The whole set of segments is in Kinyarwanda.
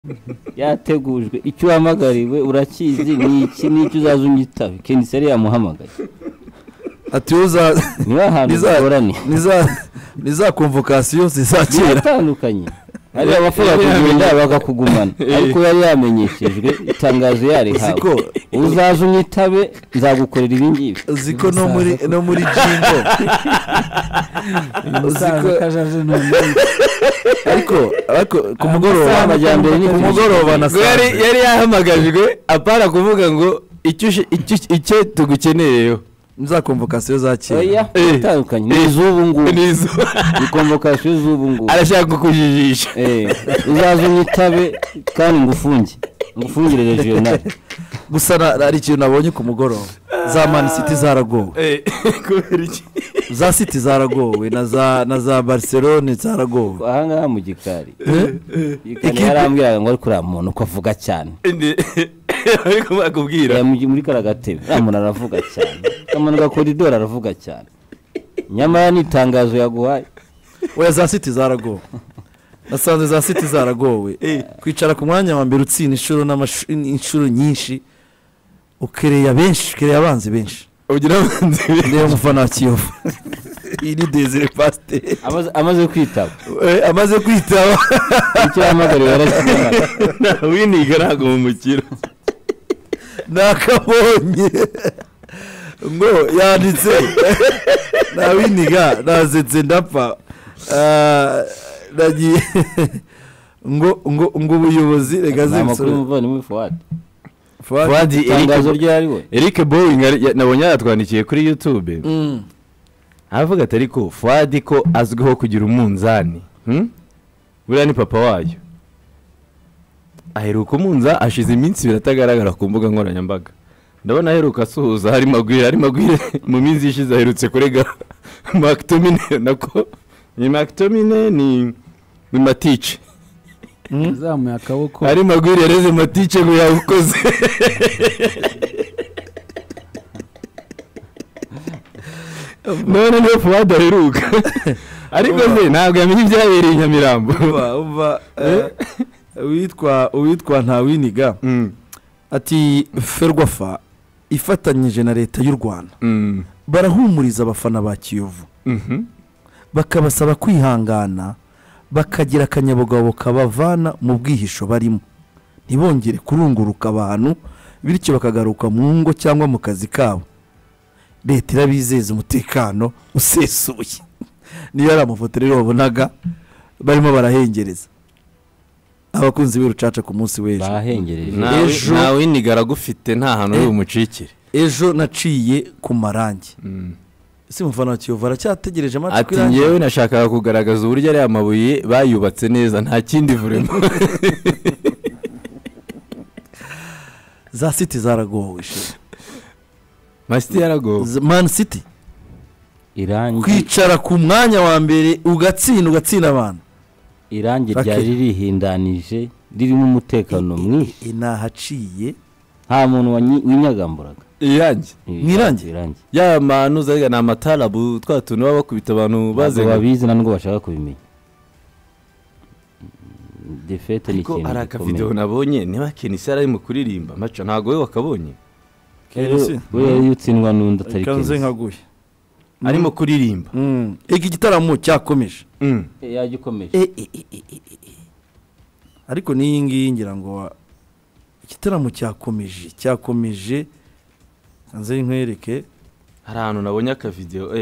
yategujwe icyo uhamagariwe urakizi ni iki n'icyo uzaza unyitabe Kenisi yari yamuhamagaye ati uza niza convocation zizakira atandukanye ari abafura kugenda bagakugumana ariko yari yamenyeshejwe itangazo yari hawe uzaza unyitabe nzagukorera ibingibi uziko no muri jingo uziko kajaje no ariko ku mugoroba amajyambere ni ku mugoroba na yari yahamagajwe apara kuvuga ngo icyo tugukeneyeyo nza convocation zakira oya atandukanye n'izubu ngubu ni convocation z'ubu ngubu arashaka kujijisha uzaza unyitabe kandi ngufungire regional gusa ari ikintu nabonye ku mugoroba za Man City zaragowe kubera iki za City zaragowe na za Barcelona zaragowe ahangaha mu gikari ikindi yarambwiraga ngo ari kuri muntu ko avuga cyane ariko bakubwira muri karagatebe umuntu aravuga cyane amanuka koridoro aravuga cyane nyamara n'itangazo yaguhaye oya za City zaragowe nasanze za City zaragowe kwicara ku mwanya wa mbere utsinda inshuro nyinshi ukereye abanzi benshi ugira abanzi niyo mufana wa Kiyovu iri Desire Pasteur amaze kwitaba icyo yahamagariwe yarakimana na winiga ntago mu mukiro nakabonye ngo yanditse na winiga nazetse ndapfa nagiye ngo ubuyobozi rega amakuru muvana muri Fuad itangazo ryari we Eric Boeing nabonye yatwandikiye kuri YouTube avuga ati ariko Fuad ko azwiho kugira umunzani buriya ni papa wayo aheruka umunza ashize iminsi biratagaragara ku mbuga nkoranyambaga ndabona aheruka asuhuza hari magwire mu minsi ishize aherutse kurega McTominay nako ni McTominay ni Matice zamuye akaboko ari magwire yareze Matice ngo yabukoze none niyo Fuad aheruka ariko se ntabwo yamenye ibyabereye Nyamirambo uwitwa Ntawiniga ati Ferwafa ifatanyije na leta y'u Rwanda barahumuriza abafana ba Kiyovu bakabasaba kwihangana bakagira akanyabugabo kabavana mu bwihisho barimo ntibongere kurunguruka abantu bityo bakagaruka mu ngo cyangwa mu kazi kabo leta irabizeza umutekano usesuye niyo ari amafoto rero babonaga barimo barahengereza abakunzi b'urucaca ku munsi w'ejo bahengereje nawe inigara gufite nta hantu uri umucikire ejo naciye ku marangi ese mufana wa Kiyovu aracyategereje amacu kwirangira ati ngewe nashakaga kugaragaza uburyo ari amabuye bayubatse neza nta kindi vuremo za City zaragowe Man City yaragowe Man City irangi kwicara ku mwanya wa mbere ugatsinda abantu irangi ryari rihindanije ririmo umutekano mwinshi inahaciye nta muntu winyagamburaga irangi ya manu zaga na amatarabu twatuntu baba bakubita abantu baze babizi nango bashaka kubimenya defete ni kintu araka video nabonye niba Kenisi ari mu kuririmba macho ntago we wakabonye we yutsindwa n'undi atari Kenisi nkaguye arimo kuririmba iki gitaramo cyakomeje yagikomeje ariko niyi ngiyi ngira ngo igitaramo cyakomeje kanze nkwereke hari ahantu nabonye aka video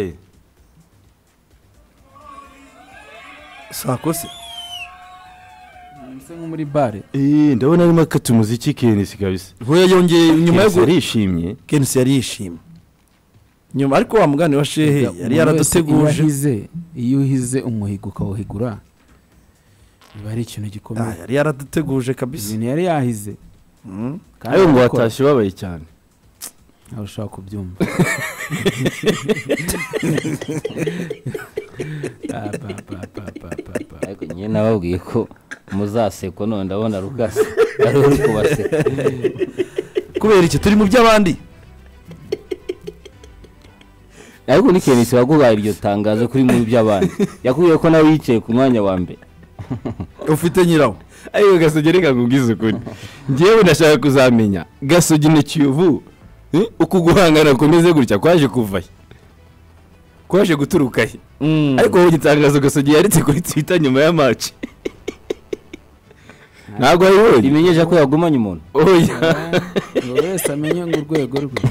sakose nse nko muri bare ndabona arimo akata umuziki Kenisi kabisa hoya yongeye nyuma yo yarishimye Kenisi yarishimye nyuma ariko wa mugani wa shehe yari yaraduteguje iyo uhize umuhigo ukawuhigura biba ari ikintu gikomeye yari yaraduteguje kabisa ibintu yari yahize ayo ngo watashye babaye cyane aho ushaka kubyumva ariko nyine nababwiye ko muzaseko none ndabona Lucas ari uri kubaseka kubera iki turi mu by'abandi ariko ni Kenisi waguhaye iryo tangazo kuri mu by'abandi yakubwiye ko nawe yicaye ku mwanya wa mbere ufite nyirawo ariko Gasogi reka nkubwize ukuri njyewe ndashaka kuzamenya Gasogi na Kiyovu uko guhangana komeze gutya kwaje kuvahe kwaje guturuka he ariko wowe gitangazo Gasogi yaritse kuri Twitter nyuma ya match ntabwo ayibonye imenyesha ko yagumanye umuntu oya wese amenye ngo urwego rwe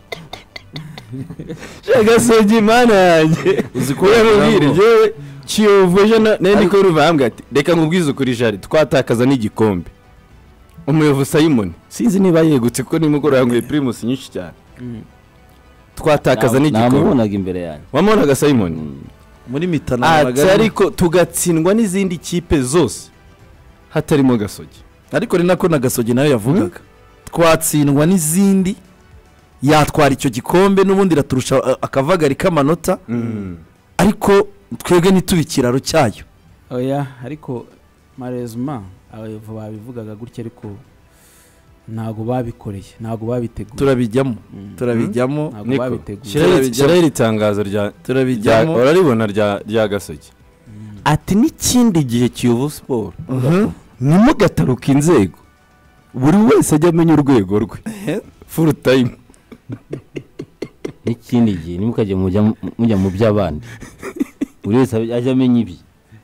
Gasogi mana yanjye uzi ko yamubwira jewe Kiyovu je nandi ko ruvambwa ati reka nkubwize ukuri jari twatakaza n'igikombe umuyovu Simon sinzi niba yegutse ko nimugoro yanguye Primus nyinshi cyane twatakaza n'igikombe namubonaga imbere yanjye wamubonaga Simon muri mitano ariko tugatsindwa n'izindi kipe zose hatarimo Gasogi ariko ni nako na Gasogi nayo yavugaga twatsindwa n'izindi yatwara icyo gikombe n'ubundi raturusha akavagari k'amanota ariko twebwe ntitubikiraro cyayo oya ariko marezuma abayovu babivugaga gutya ariko ntago babikoreye ntago babiteguye turabijyamo ntago babiteguye shyiraho iri tangazo turabijyamo uraribona rya Gasogi ati n'ikindi gihe Kiyovu Sport nimugataruka inzego buri wese ajya amenya urwego rwe full time n'ikindi gihe nimukajya mujya mu by'abandi buri wese ajya amenya ibi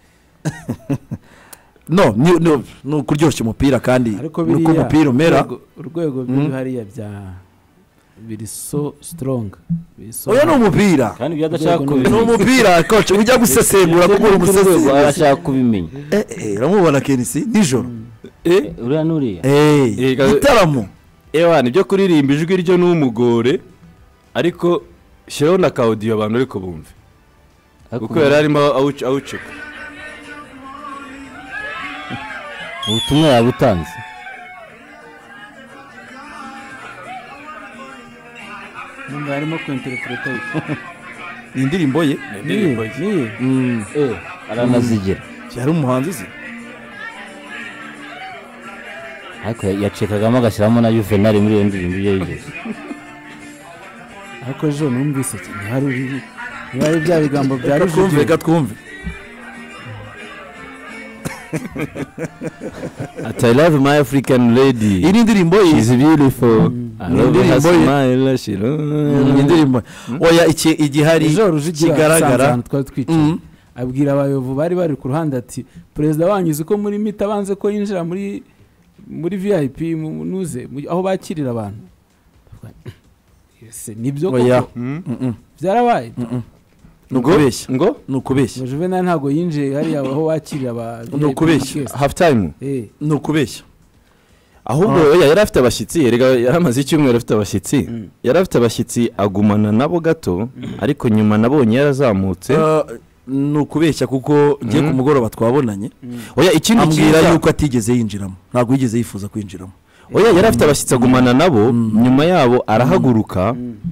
no kuryoshya umupira kandi ariko uko umupira umera urwego biri hariya bya biri so strong oya ni umupira kandi byadashaka ni umupira coach ujya gusesengura kuko uri umusesengura arashaka kubimenya uramubona Kenisi nijoro uriya nuriya itaramo nibyo kuririmba ijwi ryo n'umugore ariko shyiraho na audio abantu ariko bumve kuko yari arimo awuceka ubutumwa yabutanze nubwo harimo kwinterpreta indirimbo ye aranazigira yari umuhanzi ze ariko yacekagamo agashyiramo na Juvenal muri iyo ndirimbo iyo yigeze ariko ejo numvise ntihari bya bigambo bya Rujugiro reka twumve I love my African lady iyi ni indirimbo ye she's beautiful indirimbo oya igihari kigaragara twari twicaye abwira abayovu bari ku ruhande ati perezida wanyu ko muri mita banze ko yinjira muri VIP nuze aho bakirira abantu nibyo koko byarabaye nukubeshya ngo nukubeshya Juvenal ntago yinjiye hariya aho wakirira abantu nukubeshya half time nukubeshya ahubwo yari afite abashyitsi yaramaze icyumweru afite abashyitsi yari afite abashyitsi agumana nabo gato ariko nyuma nabonye yarazamutse nukubeshya kuko ngiye ku mugoroba twabonanye oya ikindi ambwira yuko atigeze yinjiramo ntabwo yigeze yifuza kwinjiramo oya yari afite abashyitsi agumana nabo nyuma yabo arahaguruka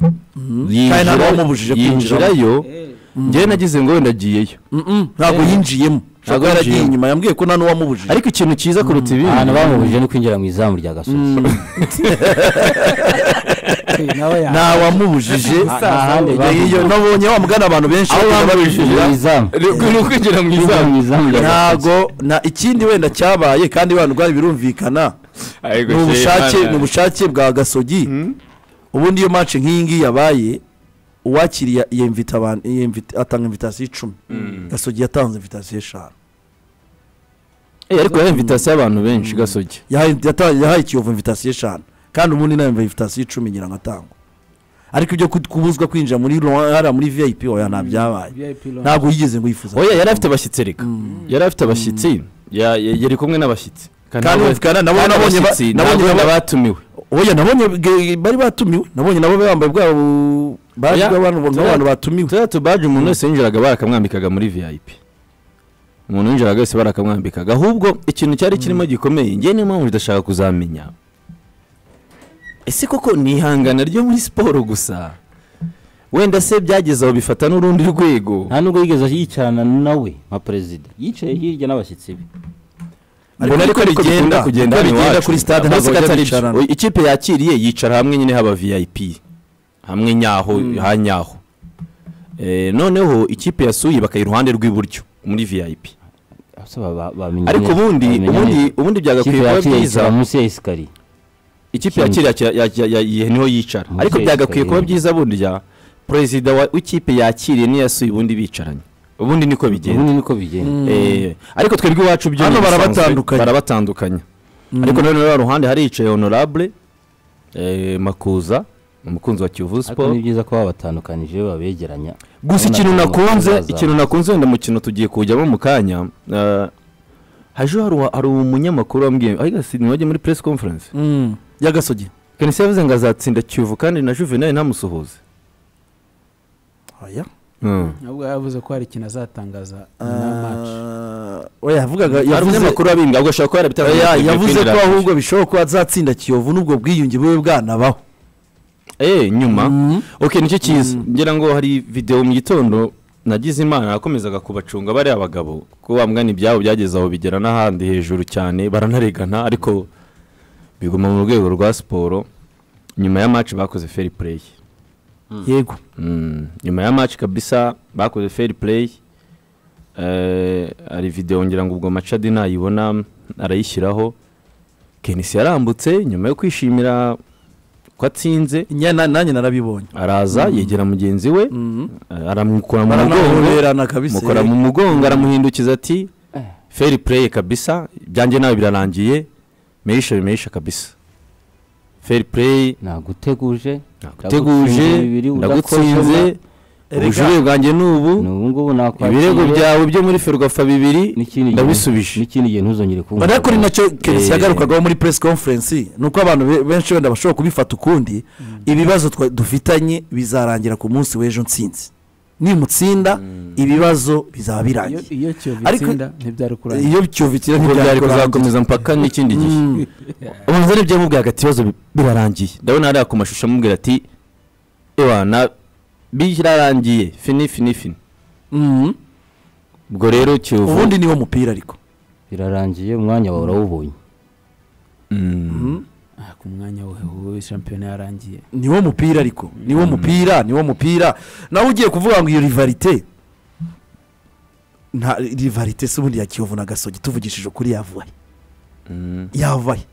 yinjirayo njyewe nagize ngo wenda agiyeyo ntabwo yinjiyemo ntabwo yaragiye inyuma yambwiye ko nta n'uwamubujije ariko ikintu cyiza kuruta ibindi ahantu bamubujije no kwinjira mu izamu rya Gasogi nta wamubujije nabonye wamugana abantu benshi aho bamubujije ni ukwinjira mu izamu ntabwo ikindi wenda cyabaye kandi abantu bwari birumvikana ni ubushake bwa Gasogi ubundi iyo match nk'iyi ngiyi yabaye uwakiriye atanga invitation 10 Gasogi yatanze invitation 5 ariko ya invitation y'abantu benshi Gasogi yahaye Kiyovu invitation 5 kandi ubundi na invitation 10 ngira ngatangwa ariko ibyo kubuzwa kwinjira muri VIP oya ntabyabaye ntabwo yigeze ngo yifuza oya yari afite abashyitsi reka yari afite abashyitsi yari kumwe n'abashyitsi kandi nabonye batumiwe oya nabonye bari batumiwe nabonye nabo bambaye bwabo baje abantu batumiwe tuba baje umuntu wese yinjiraga barakamwambikaga muri VIP umuntu yinjiraga wese barakamwambikaga ahubwo ikintu cyari kirimo gikomeye ngiye niyo mpamvu ndashaka kuzamenya ese koko ni ihangana ryo muri siporo gusa wenda se byageze aho bifata n'urundi rwego nta nubwo yigeze yicarana nawe nka perezida yicaye hirya n'abashyitsi be ariko bigenda kuri stade ntabwo ikipe yakiriye yicara hamwe nyine haba VIP hamwe nyaho hanyaho noneho ikipe yasuye bakayi iruhande rw'iburyo muri VIP ariko ubundi byagakwiye kuba byiza munsi ya esikariye ikipe yakiriye niho yicara ariko byagakwiye kuba byiza burya perezida w'ikipe yakiriye n'iyasuye ubundi bicaranye ubundi niko bigenda ariko twebwe iwacu byo hano barabatandukanya ariko noneho ruhande hari yicaye honorable Makuza umukunzi wa Kiyovu Sport ni byiza ko babatandukanije babegeranya gusa ikintu nakunze wenda mukino tugiye kujyamo mu kanya hari umunyamakuru wambwiye ariko sinwaje muri press conference ya Gasogi Kenisi yavuze ngo azatsinda Kiyovu kandi na Juvenal ntamusuhuze oya nabwo yavuze ko hari ikintu azatangaza na match oya yavuze makuru abinga ubwo ashaka ko yarabitanga yavuze ko ahubwo bishoboka ko azatsinda Kiyovu nubwo bwiyunge bwe bwanabaho nyuma okay nicyo cyiza ngira ngo hari video mu gitondo nagize imana nakomezaga kubacunga bari abagabo ko bamwani byabo byageze aho bigera n'ahandi hejuru cyane baranaregana ariko biguma mu rwego rwa siporo nyuma ya match bakoze fair play yego nyuma ya match kabisa bakoze fair play ari video ngira ngo ubwo Machadi nayibona arayishyiraho Kenisi yarambutse nyuma yo kwishimira ko atsinze nanjye narabibonye araza yegera mugenzi we aramukura mu mugongo aramuhindukiza ati fair play kabisa byanjye nawe birarangiye meisha kabisa fair play naguteguje ndagutsinze ubujurire bwanjye n'ubu ibirego byawe byo muri Ferwafa 2 ndabisubije n'ikindi gihe ntuzongere kumva ariko ni nacyo Kenisi yagarukagaho muri press conference nuko abantu benshi wenda bashobora kubifata ukundi ibibazo dufitanye bizarangira ku munsi w'ejo nsinzi nimutsinda ibibazo bizaba birangiye iyo Kiyovu ntibyari kurangira iyo Kiyovu ntibyari kuzakomeza mpaka n'ikindi gihe ubanza n'ibyo mubwiye hagati ibibazo birarangiye ndabona hari ku mashusho amubwira ati ewana birarangiye fini ubwo rero Kiyovu ubundi niwo mupira ariko birarangiye umwanya wawe urawubonye ku mwanya we shampiyona yarangiye niwo mupira ariko niwo mupira nawe ugiye kuvuga ngo iyo rivalite nta rivalite se ubundi ya Kiyovu na Gasogi tuvugishije kuri yavaye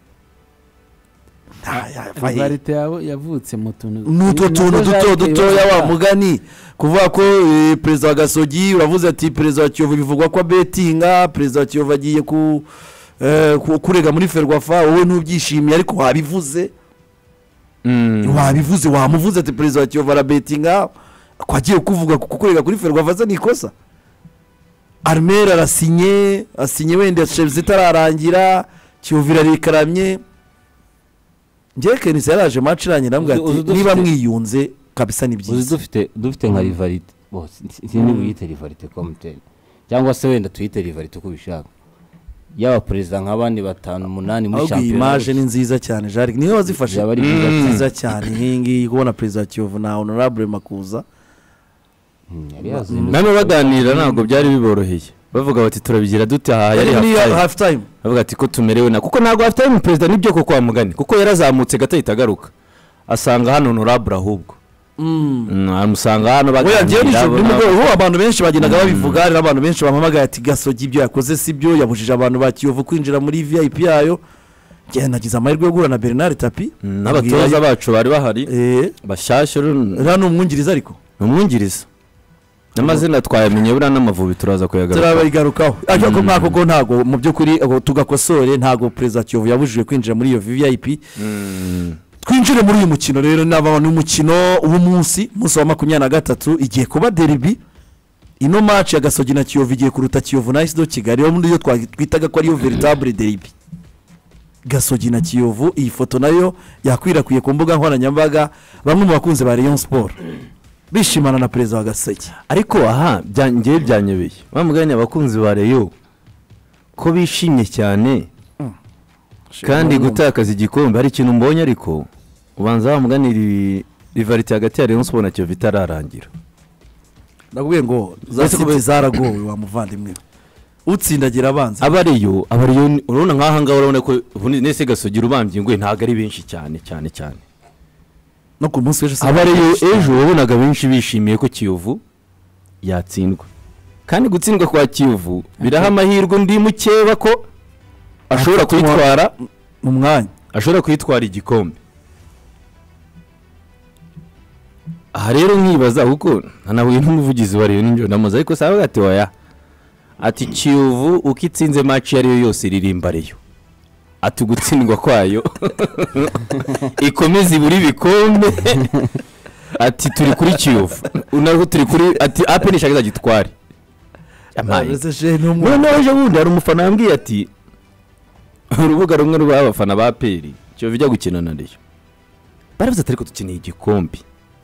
rivalite yavutse mu tuntu n'utwo tuntu dutoya wa mugani kuvuga ko perezida wa Gasogi uravuze ati perezida wa Kiyovu bivugwa ko betinga perezida wa Kiyovu agiye kurega muri Ferwafa wowe ntubyishimiye ariko wabivuze wamuvuze ati perezida wa Kiyovu arabetinga ko agiye kuvuga kurega kuri Ferwafa se nikosa Armel asinye wenda Chelsea itararangira Kiyovu irarikaramye njye Kenisi yaraje match iranye nambwe ati niba mwiyunze kabisa ni byiza dufite nka rivalite sinzi buyite rivalite komite cyangwa se wenda tuyite rivalite uko bishaka yaba perezida nk'abandi 5-8 muri champion image ni nziza cyane Jari niyo wazifashe nziza cyane nkingi kubona perezida Kiyovu na honorable Makuza nano baganira ntabwo byari biboroheye bavuga bati turabigira dute yari half time bavuga ati ko tumerewe na kuko ntabwo half time perezida nibyo ko kwa mugani kuko yarazamutse gatahita agaruka asanga hano honorable ahubwo amusanga hano baganira bo abantu benshi bagendaga babivuga ari abantu benshi bampamagaye ati Gasogi ibyo yakoze sibyo yabujije abantu ba Kiyovu kwinjira muri VIP yayo nagize amahirwe yo guhura na Bernard Tapi n'abatoza bacu bari bahari bashyashya rano umwungiriza ariko umwungiriza n'amazina twayamenye bura n'amavubi turaza turabigarukaho ariko mwako ntago mu by'ukuri tugakosore ntago perezida Kiyovu yabujije kwinjira muri iyo VIP twinjire muri uyu mukino rero n'abantu umukino w'umunsi wa 23 igiye kuba derby ino match ya Gasogi na Kiyovu igiye kuruta Kiyovu na AS Kigali yo muri yo twitaga ko ari yo veritable derby Gasogi na Kiyovu iyi foto nayo yakwirakwiye ku mbuga nkoranyambaga bamwe mu bakunze ba Rayon Sport bishimana na perezida wa Gasogi ariko byangiye byanyebeye bamuganya abakunzi ba Rayon ko bishimye cyane kandi gutakaza igikombe hari ikintu mbonye ariko ubanza bamuganira rivalite hagati ya Rayon Sport na Kiyovu itararangira ndakubwiye ngo zaragowe wa muvandimwe utsindagira abanza abariyo urabona nkaha ngaho urabona ko nese Gasogi rubambye ngo ntago ari benshi cyane no ku munsi w'ejo abariyo ejo wabonaga benshi bishimiye ko Kiyovu yatsindwa kandi gutsindwa kwa Kiyovu biraha amahirwe ndi mukeba ko ashobora kwitwara mu mwanya, ashobora kwitwara igikombe. Aha rero nkibaza kuko nanahuye n'umuvugizi wa Rayon Ninjoro namaze ariko sawa gati waya ati Kiyovu ukitsinze match yari yo yose iririmba Rayon ati gutsindwa kwayo ikomeze buri bikombe ati turi kuri Kiyovu unaho turi kuri ati ape nishaka gitware amaye none waje bundi hari umufana yambwiye ati urubuga rumwe rw'abafana ba Peri Kiyovu ijya gukina na Rayon baravuze atari ko dukeneye igikombe,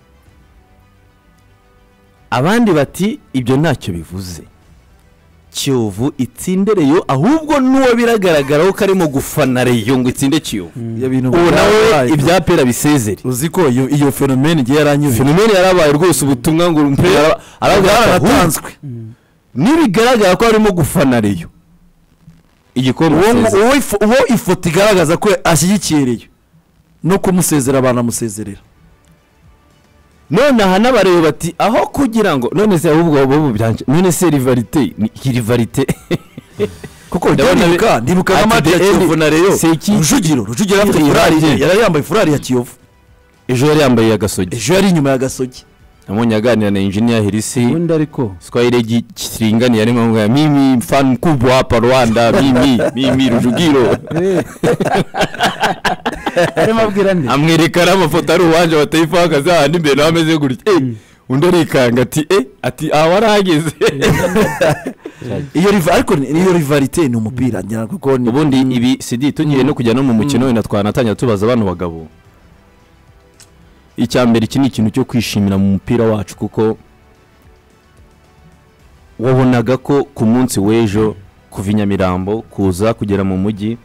abandi bati ibyo ntacyo bivuze Kiyovu itsinde Rayon ahubwo nuwo biragaragara ko arimo gufana Rayon ngo itsinde Kiyovu ubu nawe ibya Pera bisezere. Uzi ko iyo fenomene igiye yaranyuze, fenomene yarabaye rwose ubutumwa ngo aratanzwe nibigaragara ko arimo gufana Rayon igikombe uwo ifoto igaragaza ko ashyigikiye Rayon no kumusezera banamusezerera. None aha n'abareba bati aho kugira ngo none se ahubwo bo byanje none se rivalite kuko ndibuka n'amati ya Kiyovu na Rayon Rujugiro afite furari yari yambaye furari ya Kiyovu, ejo yari yambaye ya Gasogi, ejo yari inyuma ya Gasogi amonye aganira na engineer Hirisi ubundi ariko Swahili gikiringani yari ngo mimi fan kubwa hapa Rwanda mimi Rujugiro arimo abwira nde amwerekana amafoto ari uwanje batayifaka zahandi mbere ameze gutya undi arikanga ati warahageze iyo rivalite ni umupira njyana kuko ubundi ibi CD tugiye no kujya no mu mukino wenda twanatanya tubaza abantu bagabo. Icyambere iki ni ikintu cyo kwishimira mu mupira wacu kuko wabonaga ko ku munsi w'ejo kuva Nyamirambo kuza kugera mu mujyi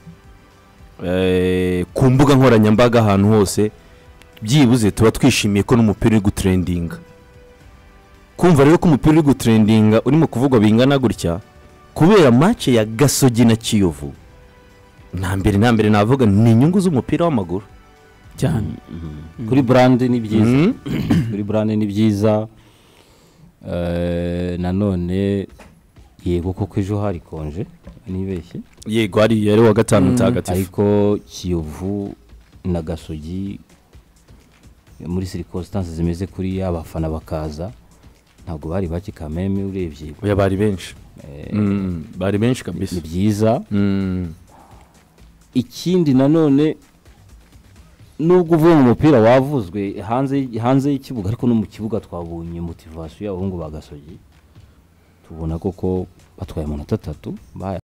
ku mbuga nkoranyambaga ahantu hose byibuze tuba twishimiye ko n'umupira uri gutrendinga. Kumva rero ko umupira uri gutrendinga urimo kuvugwa bingana gutya kubera match ya Gasogi na Kiyovu, nambere navuga ni inyungu z'umupira w'amaguru cyane. Kuri brand ni byiza, kuri brand ni byiza. Nanone yego koko ejo hari konje nibeshye, yego ari yari wa gatanu mutagatifu, ariko Kiyovu na Gasogi muri circonstances zimeze kuri abafana bakaza ntabwo bari baki kameme urebye oya bari benshi bari benshi kabisa, ni byiza. Ikindi nanone nubwo uvuye mu mupira wavuzwe hanze y'ikibuga ariko no mu kibuga twabonye motivation y'abahungu ba Gasogi, tubona koko batwaye amanota 3